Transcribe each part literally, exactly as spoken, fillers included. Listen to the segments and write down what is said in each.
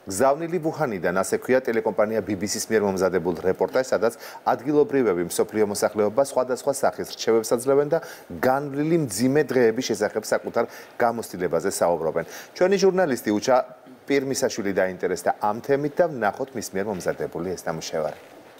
გზავნილი ვუჰანიდან, ასე ქვია ტელეკომპანია B B C-ს მიერ მომზადებულ რეპორტაჟს, სადაც ადგილობრივები მსოფლიო მოსახლეობა სხვადასხვა სახის რჩევებს აძლევენ და განვლილი მძიმე დღეების შესახებ საკუთარ გამოცდილებაზე საუბრობენ. ჩვენი ჟურნალისტი უჩა პირმისაშვილი დაინტერესდა ამ თემით და ვნახოთ მის მიერ მომზადებული ეს ნამუშევარი.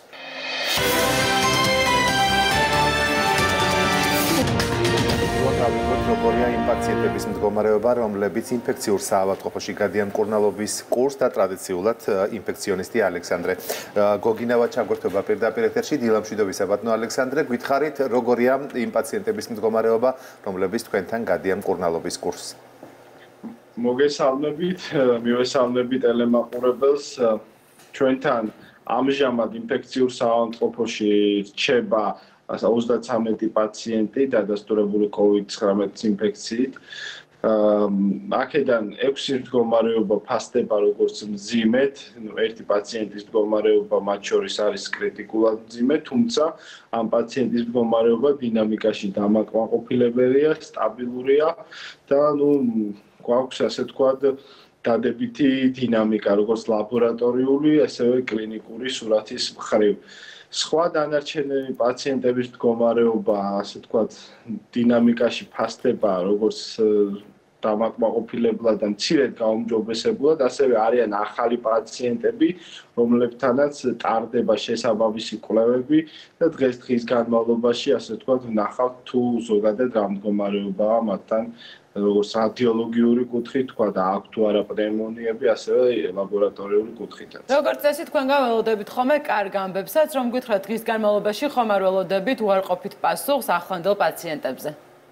როგორია იმ პაციენტების მდგომარეობა, რომლებიც ინფექციურ საავადმყოფოში გადიან მკურნალობის კურსს და ტრადიციულად ინფექციონისტი ალექსანდრე გოგინავა ჩაგვერთვება პირდაპირ ეთერში. დილამშვიდობისა ბატონო ალექსანდრე, გითხარით როგორია იმ პაციენტების მდგომარეობა, რომლებიც თქვენთან გადიან მკურნალობის კურსს? მოგესალმებით, მივესალმებით ტელემაყურებელს. ჩვენთან ამჟამად ინფექციურ საავადმყოფოში რჩება ოცდათვრამეტი პაციენტი დადასტურებული COVID ცხრამეტ ინფექციით. აქედან ექვსი მდგომარეობა ფასდება როგორც მძიმედ, ერთი პაციენტის მდგომარეობა მათ შორის არის კრიტიკულად მძიმე, თუმცა ამ პაციენტის მდგომარეობა დინამიკაში დამაკმაყოფილებელია, სტაბილურია და ნუ გვაქვს ასე ვთქვათ დადებითი დინამიკა, როგორც ლაბორატორიული, ასევე კლინიკური სურათის მხრივ. სხვა დანარჩენი პაციენტების მდგომარეობა, ასე ვთქვათ, დინამიკაში ფასდება, როგორც დამაკმაყოფილებლად და მცირედ გაუმჯობესებულად, ასევე არიან ახალი პაციენტები, რომლებთანაც ტარდება შესაბამისი კვლევები და დღეს-დღის განმავლობაში, ასე ვთქვათ, ვნახავთ თუ ზოგადად რა მდგომარეობაა მათთან, როგორც რადიოლოგიური კუთხით, თქვა და აქვს თუ არა პნევმონიები, ასევე ლაბორატორიული კუთხითაც. როგორც წესი, თქვენ გაველოდებით ხოლმე კარგ ამბებსაც, რომ გითხრათ დღის განმავლობაში ხომ არ ველოდებით უარყოფით პასუხს ახლანდელ პაციენტებზე?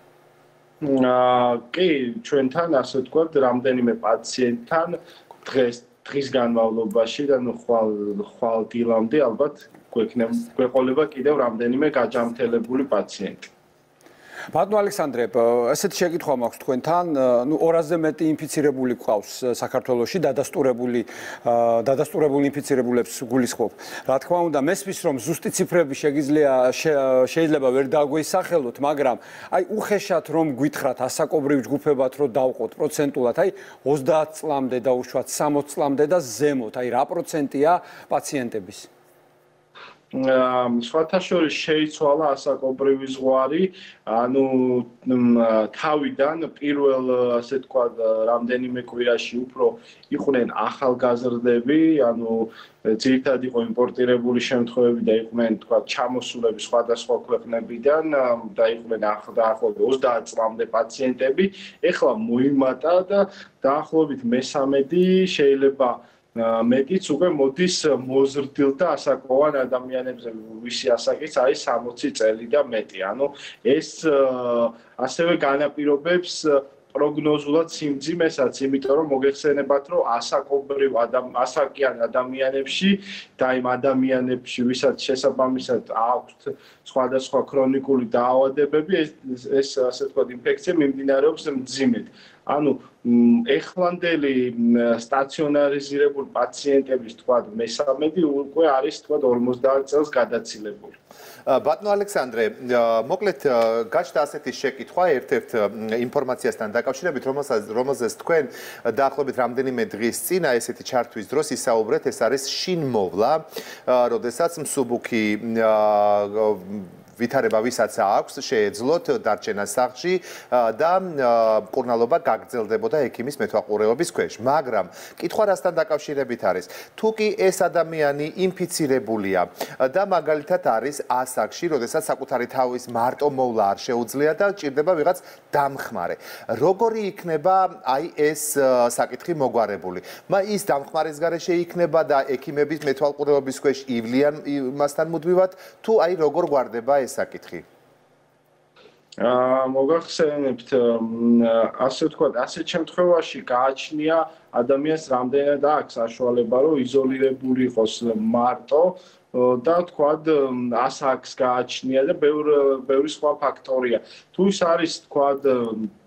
კი, ჩვენთან ასე ვთქვათ, რამდენიმე პაციენტთან დღეს დღის განმავლობაში და ნუ ხვალ ხვალ დილამდე ალბათ გვეყოლება კიდევ რამდენიმე გაჯამთელებული პაციენტი. ბატონო ალექსანდრე, ესეთი შეკითხვა მაქვს თქვენთან, ნუ ორასზე მეტი ინფიცირებული გვყავს საქართველოში, დადასტურებული დადასტურებული ინფიცირებულებს გულისხმობ. რა თქმა უნდა, მესმის რომ ზუსტი ციფრები შეიძლება ვერ დაგვეისახელოთ, მაგრამ აი უხეშად რომ გვითხრათ ასაკობრივ ჯგუფებად რომ დავყოთ პროცენტულად, აი ოცდაათ წლამდე და უშუალოდ სამოცდ წლამდე და ზემოთ, აი რა პროცენტია პაციენტების? სხვათა შორის შეიცვალა ასაკობრივი ზღვარი, ანუ თავიდან პირველ ასე ვთქვათ რამდენიმე კვირაში უფრო იყვნენ ახალგაზრდები, ანუ ძირითადად იყო იმპორტირებული შემთხვევები და იყვნენ ვთქვათ ჩამოსულები სხვადასხვა ქვეყნებიდან და იყვნენ დაახლოებით ოცდაათ წლამდე პაციენტები, ეხლა მოიმატა და დაახლოებით მესამედი შეიძლება მეტიც უკვე მოდის მოზრდილ და ასაკოვან ადამიანებზე, ვისი ასაკიც არის სამოცი წელი და მეტი. ანუ ეს ასევე განაპირობებს პროგნოზულად სიმძიმესაც, იმიტომ რომ მოგეხსენებათ, რომ ასაკობრივ ასაკიან ადამიანებში და იმ ადამიანებში, ვისაც შესაბამისად აქვთ სხვადასხვა ქრონიკული დაავადებები, ეს ასე ვთქვათ ინფექცია მიმდინარეობს მძიმედ. ანუ ეხლანდელი სტაციონარიზირებული პაციენტების თქვათ მესამედი უკვე არის თქვათ ორმოცდაათ წელს გადაცილებული. ბატონო ალექსანდრე, მოკლედ გაჩნდა ასეთი შეკითხვა ერთ-ერთ ინფორმაციასთან დაკავშირებით, რომელზეც თქვენ დაახლოებით რამდენიმე დღის წინ ესეთი ჩართვის დროს ისაუბრეთ, ეს არის შინმოვლა, როდესაც მსუბუქი ვითარება ვისაც აქვს შეეძლოთ დარჩენა სახლში და მკურნალობა გაგრძელდებოდა ექიმის მეთვალყურეობის ქვეშ. მაგრამ კითხვა რასთან დაკავშირებით არის? თუ კი ეს ადამიანი ინფიცირებულია და მაგალითად არის ასაკში, როდესაც საკუთარი თავის მარტო მოვლა არ შეუძლია და ჭირდება ვიღაც დამხმარე. როგორი იქნება აი ეს საკითხი მოგვარებული? ის დამხმარის გარეშე იქნება და ექიმების მეთვალყურეობის ქვეშ ივლიან მასთან მუდმივად თუ აი როგორ გვარდება ეს საკითხი? აა მოგახსენებთ, ასე ვთქვათ, ასეთ შემთხვევაში გააჩნია ადამიანს რამდენად აქვს საშუალება, რომ იზოლირებული იყოს მარტო და ვთქვათ, ასაკს გააჩნია და ბევრი სხვა ფაქტორია. თუ ის არის ვთქვათ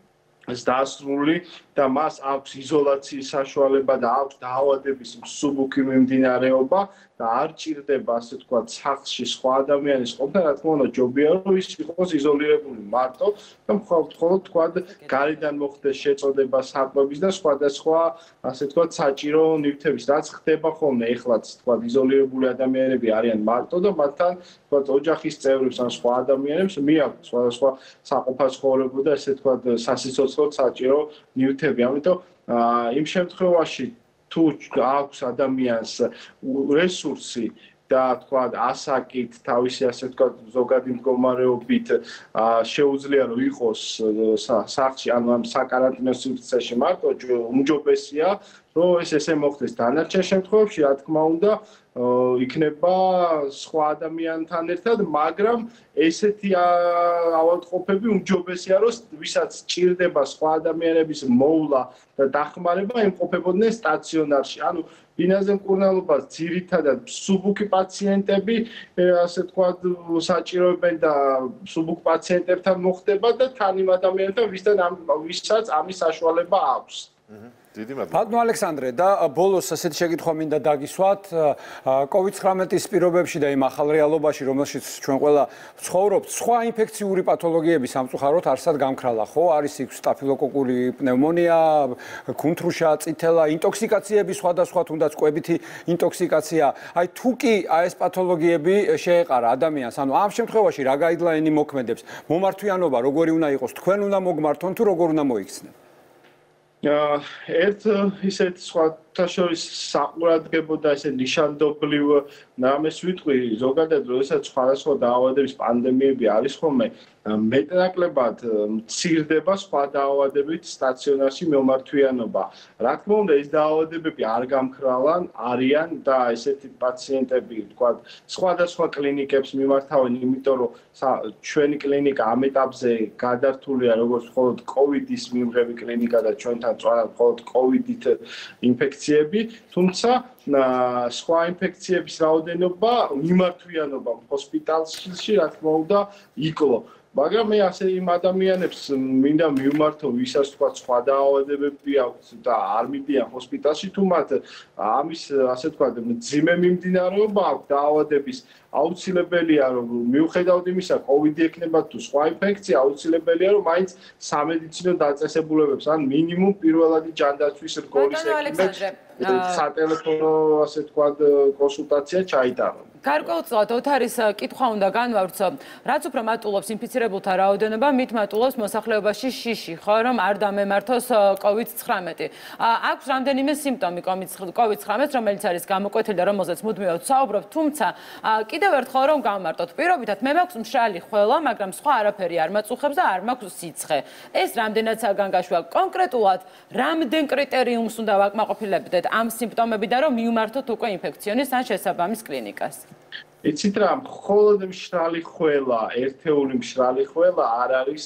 დასრული და მას აქვს იზოლაციის საშუალება და აქვს დაავადების მსუბუქი მიმდინარეობა და არ ჭირდება ასე თქვა სახლში სხვა ადამიანის ყოფნა, რა თქმა უნდა ჯობია რომ ის იყოს იზოლირებული მარტო და მხოლოდ თქვა გარედან მოხდეს შეწოდება საკვების და სხვადასხვა ასე თქვა საჭირო ნივთების რაც ხდება ხოლმე ეხლაც თქვა იზოლირებული ადამიანები არიან მარტო და მათთან თქვა ოჯახის წევრებს ან სხვა ადამიანებს მიაქვს სხვადასხვა საყოფაცხოვრებო და ასე თქვა სასიცოცხლო საჭირო ნივთები. ამიტომ იმ შემთხვევაში თუ აქვს ადამიანს რესურსი და თქვა ასაკით თავისი ასე თქვა ზოგადი მდგომარეობით შეუძლია რომ იყოს სახლში ანუ ამ საკარანტინო სივრცეში მარტო უმჯობესია რომ ეს ესე მოხდეს. დანარჩენ შემთხვევებში რა თქმა უნდა იქნება სხვა ადამიანთან ერთად, მაგრამ ესეთი ავადმყოფები უმჯობესია რომ ვისაც ჭირდება სხვა ადამიანების მოვლა და დახმარება იმყოფებოდნენ სტაციონარში. ანუ ბინაზე მკურნალობას ძირითადად მსუბუქი პაციენტები ასე თქვა საჭიროებენ და მსუბუქ პაციენტებთან მოხდება და თან იმ ადამიანთან ვისთან ვისაც ამის საშუალება აქვს. დიდი მადლობა. ბატონო ალექსანდრე და ბოლოს ასეთი შეკითხვა მინდა დაგისვათ კოვიდ ცხრამეტის პირობებში და იმ ახალ რეალობაში, რომელშიც ჩვენ ყველა ვცხოვრობთ, სხვა ინფექციური პათოლოგიები სამწუხაროდ არსად გამქრალა, ხო? არის იქ სტაფილოკოკური პნევმონია, კუნთრუშა, წითელა, ინტოქსიკაციები სხვადასხვა, თუნდაც კვებითი ინტოქსიკაცია. აი თუ კი ეს პათოლოგიები შეეყარა ადამიანს, ანუ ამ შემთხვევაში რა გაიდლაინი მოქმედებს? მომართვიანობა როგორი უნდა იყოს? თქვენ უნდა მოგმართონ თუ როგორ უნდა მოიქცნენ? ერთ ისეთ სხვათა შორის საყურადღებო და ესე ნიშანდობლივ რამეს ვიტყვი ზოგადად როდესაც სხვადასხვა დაავადების პანდემიები არის ხოლმე მეტნაკლებად მცირდება სხვა დაავადებით სტაციონარში მომართვიანობა. რა თქმა უნდა ეს დაავადებები არ გამქრალან, არიან და ესეთი პაციენტები თქვა სხვადასხვა კლინიკებს მიმართავენ, იმიტომ რომ ჩვენი კლინიკა ამ ეტაპზე გადართულია როგორც მხოლოდ კოვიდის მიმღები კლინიკა და ჩვენთან წვალად მხოლოდ კოვიდით ინფექციები, თუმცა სხვა ინფექციების რაოდენობა მიმართვიანობა ჰოსპიტალში რა თქმა უნდა იკლო. მაგრამ მე ასე იმ ადამიანებს მინდა მივმართო, ვისაც თქვა სხვა დაავადებები აქვს და არ მიდიან ჰოსპიტალში, თუ მათ ამის ასე თქვა მძიმე მიმდინარეობა აქვს დაავადების, აუცილებელია რომ მიუხედავად იმისა, კოვიდი ექნება თუ სხვა ინფექცია, აუცილებელია რომ მაინც სამედიცინო დაწესებულებებს ან მინიმუმ პირველადი ჯანდაცვის რგოლის ექიმებს სატელეფონო ასე თქვა კონსულტაცია ჩაიტარონ. გარკვეულწილად ოთარის კითხვა უნდა განვავრცო. რაც უფრო მატულობს ინფიცირებულთა რაოდენობა, მით მატულობს მოსახლეობაში შიში, ხო, რომ არ დამემართოს კოვიდ ცხრამეტი. აქვს რამდენიმე სიმპტომი კოვიდ ცხრამეტს, რომელიც არის გამოკვეთილი და რომელზეც მუდმივად ვსაუბრობთ, თუმცა კიდევ ერთხელ რომ გავმარტოთ, პირობითად მე მაქვს მშრალი ხველა, მაგრამ სხვა არაფერი არ მაწუხებს და არ მაქვს სიცხე. ეს რამდენადაც განგაშვა კონკრეტულად რამდენ კრიტერიუმს უნდა ვაკმაყოფილებდეთ ამ სიმპტომებიდან რომ მივმართოთ უკვე ინფექციონის ან შესაბამის კლინიკას. იცით რა, მხოლოდ მშრალი ხველა, ერთეული მშრალი ხველა არ არის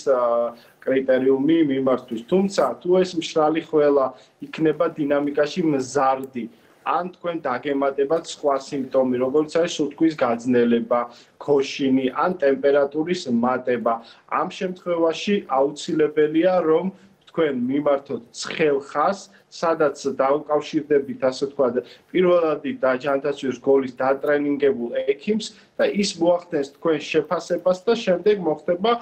კრიტერიუმი მიმართვის. თუმცა თუ ეს მშრალი ხველა იქნება დინამიკაში მზარდი, ან თქვენ დაგემატებათ სხვა სიმპტომი, როგორც არის სუნთქვის გაძნელება, ქოშინი, ან ტემპერატურის მატება. ამ შემთხვევაში აუცილებელია რომ თქვენ მიმართოთ ცხელ ხაზს, სადაც დაუკავშირდებით ასე თქვა პირველადი და ჯანდაცვის რგოლის დატრენინგებულ ექიმს და ის მოახდენს თქვენ შეფასებას და შემდეგ მოხდება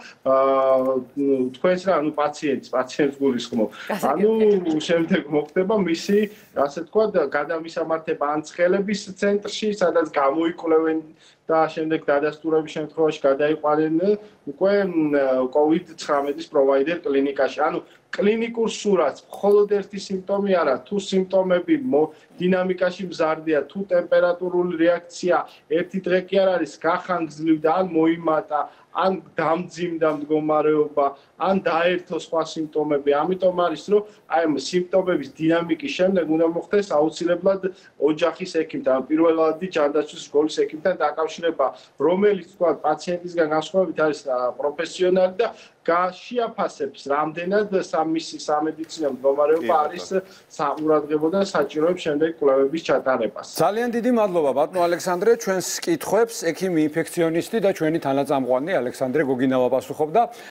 თქვენს რა ანუ პაციენტს პაციენტს გულისხმობ. ანუ შემდეგ მოხდება მისი ასე თქვა გადამისამართება ან ცხელების ცენტრში, სადაც გამოიკვლევენ და შემდეგ დადასტურების შემთხვევაში გადაიყვანენ უკვე კოვიდ ცხრამეტის პროვაიდერ კლინიკაში. ანუ კლინიკურ სურათს მხოლოდ ერთი სიმპტომი არა, თუ სიმპტომები დინამიკაში მზარდია, თუ ტემპერატურული რეაქცია ერთი დღე კი არ არის, გახანგრძლივდა ან მოიმატა, ან დამძიმდა მდგომარეობა, ან დაერთო სხვა სიმპტომები. ამიტომ არის რომ აი ამ სიმპტომების დინამიკის შემდეგ უნდა მოხდეს აუცილებლად ოჯახის ექიმთან, პირველადი ჯანდაცვის რგოლის ექიმთან დაკავშირება, რომელიც თქვა პაციენტისგან განსხვავებით არის პროფესიონალი და შეაფასებს რამდენად სამისი სამედიცინო მდგომარეობა არის საყურადღებო და საჭიროებს შემდეგ კვლევების ჩატარებას. ძალიან დიდი მადლობა ბატონო ალექსანდრე, ჩვენს კითხვებს ექიმი ინფექციონისტი და ჩვენი თანაწამყვანი ალექსანდრე გოგინა ვაპასუხობდა.